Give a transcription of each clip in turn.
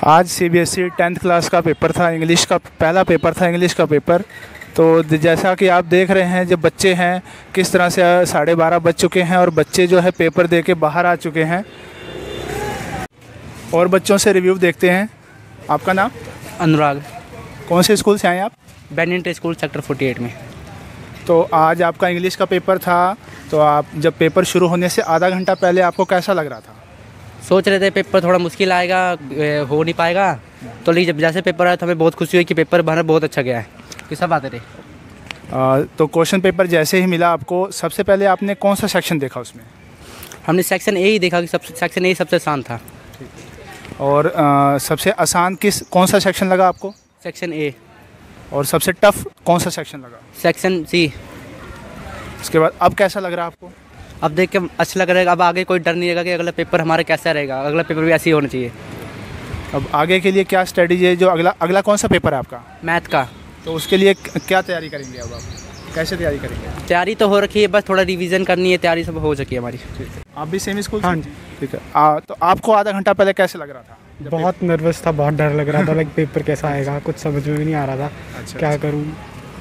आज CBSE 10th class का paper था, इंग्लिश का पहला पेपर था, इंग्लिश का पेपर। तो जैसा कि आप देख रहे हैं, जब बच्चे हैं किस तरह से 12:30 बज चुके हैं और बच्चे जो है पेपर दे के बाहर आ चुके हैं। और बच्चों से रिव्यू देखते हैं। आपका नाम? अनुराग। कौन से स्कूल से आए आप? बैडमिंटन स्कूल सेक्टर 48 में। तो आज आपका इंग्लिश का पेपर था, तो आप जब पेपर शुरू होने से आधा घंटा पहले आपको कैसा लग रहा था? सोच रहे थे पेपर थोड़ा मुश्किल आएगा, हो नहीं पाएगा, तो लेकिन जब जैसे पेपर आया तो हमें बहुत खुशी हुई कि पेपर हमारा बहुत अच्छा गया है, कि सब आते रहे। तो क्वेश्चन पेपर जैसे ही मिला आपको, सबसे पहले आपने कौन सा सेक्शन देखा उसमें? हमने सेक्शन ए ही देखा कि सेक्शन ए सबसे आसान था। और सबसे आसान कौन सा सेक्शन लगा आपको? Section A. और सबसे टफ कौन सा सेक्शन लगा? Section C. उसके बाद अब कैसा लग रहा है आपको? अब देख के अच्छा लग रहा है। अब आगे कोई डर नहीं रहेगा कि अगला पेपर हमारा कैसा रहेगा, अगला पेपर भी ऐसे ही होना चाहिए। अब आगे के लिए क्या स्ट्रेटजी है? जो अगला कौन सा पेपर है आपका? मैथ का। तो उसके लिए क्या तैयारी करेंगे? अब आप कैसे तैयारी करेंगे? तैयारी तो हो रखी है, बस थोड़ा रिवीजन करनी है, तैयारी सब हो चुकी है हमारी। ठीक है। आप भी सेम स्कूल? हाँ जी। ठीक है। तो आपको आधा घंटा पहले कैसे लग रहा था? बहुत नर्वस था, बहुत डर लग रहा था, लाइक पेपर कैसा आएगा कुछ समझ में भी नहीं आ रहा था। अच्छा, क्या अच्छा। करूँ।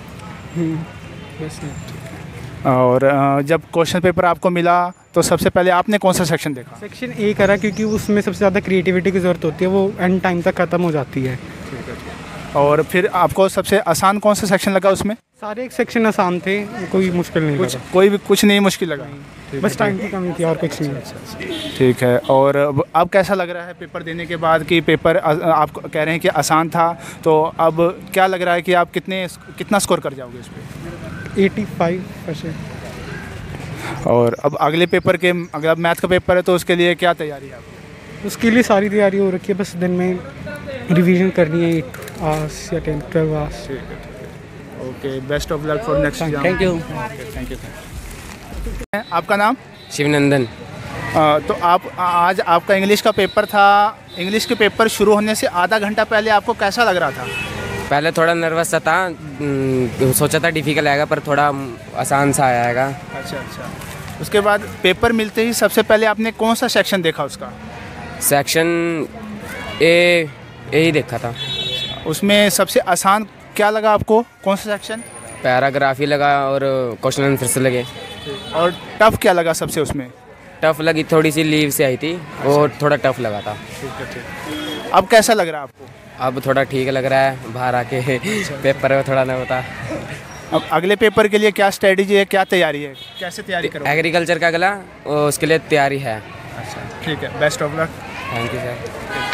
और जब क्वेश्चन पेपर आपको मिला तो सबसे पहले आपने कौन सा सेक्शन देखा? सेक्शन ए करा क्योंकि उसमें सबसे ज़्यादा क्रिएटिविटी की ज़रूरत होती है, वो एंड टाइम तक ख़त्म हो जाती है। और फिर आपको सबसे आसान कौन सा सेक्शन लगा उसमें? सारे एक सेक्शन आसान थे, कोई मुश्किल नहीं लगा। कुछ नहीं मुश्किल लगा? बस टाइम की कमी थी और कुछ नहीं। ठीक है। और अब कैसा लग रहा है पेपर देने के बाद कि पेपर आप कह रहे हैं कि आसान था, तो अब क्या लग रहा है कि आप कितना स्कोर कर जाओगे इस पर? 85%। और अब अगले पेपर के अगर मैथ का पेपर है तो उसके लिए क्या तैयारी है आपकी? उसके लिए सारी तैयारी हो रखी है, बस दिन में रिवीजन करनी है 8 आवर्स या 10-12 आवर्स। ठीक है। Okay, best of luck for next exam. Thank you. Thank you. आपका नाम? शिवनंदन। तो आज आपका इंग्लिश का पेपर था। इंग्लिश के पेपर शुरू होने से आधा घंटा पहले आपको कैसा लग रहा था? पहले थोड़ा नर्वस सा था, सोचा था डिफ़िकल्ट आएगा पर थोड़ा आसान सा आएगा। अच्छा अच्छा। उसके बाद पेपर मिलते ही सबसे पहले आपने कौन सा सेक्शन देखा उसका? सेक्शन ए ही देखा था। उसमें सबसे आसान क्या लगा आपको? कौन सा सेक्शन? पैराग्राफी लगा और क्वेश्चन आंसर से लगे। और टफ क्या लगा सबसे उसमें? टफ लगी, थोड़ी सी लीव से आई थी और थोड़ा टफ लगा था। ठीक है, ठीक। अब कैसा लग रहा है आपको? अब थोड़ा ठीक लग रहा है, बाहर आके पेपर में थोड़ा ना होता। अब अगले पेपर के लिए क्या स्ट्रेटजी है, क्या तैयारी है, कैसे तैयारी करोगे? एग्रीकल्चर का अगला उसके लिए तैयारी है। अच्छा, ठीक है। Best of luck. Thank you sir.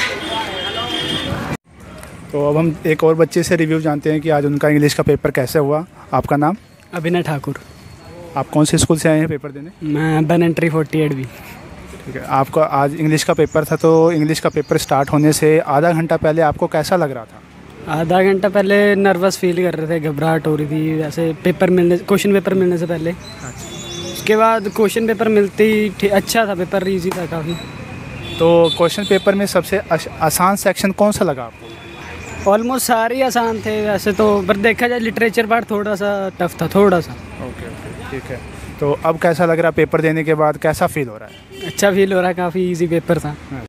तो अब हम एक और बच्चे से रिव्यू जानते हैं कि आज उनका इंग्लिश का पेपर कैसे हुआ। आपका नाम? अभिनय ठाकुर। आप कौन से स्कूल से आए हैं पेपर देने? मैं बैडमिंटन 48 भी। ठीक है। आपका आज इंग्लिश का पेपर था, तो इंग्लिश का पेपर स्टार्ट होने से आधा घंटा पहले आपको कैसा लग रहा था? आधा घंटा पहले नर्वस फील कर रहे थे, घबराहट हो रही थी वैसे क्वेश्चन पेपर मिलने से पहले। उसके बाद क्वेश्चन पेपर मिलते ही अच्छा था, पेपर इजी था काफ़ी। तो क्वेश्चन पेपर में सबसे आसान सेक्शन कौन सा लगा आपको? ऑलमोस्ट सारे ही आसान थे वैसे तो, पर देखा जाए लिटरेचर पार्ट थोड़ा सा टफ था, थोड़ा सा। ओके, ठीक है। तो अब कैसा लग रहा है पेपर देने के बाद, कैसा फील हो रहा है? अच्छा फील हो रहा है, काफ़ी इजी पेपर था।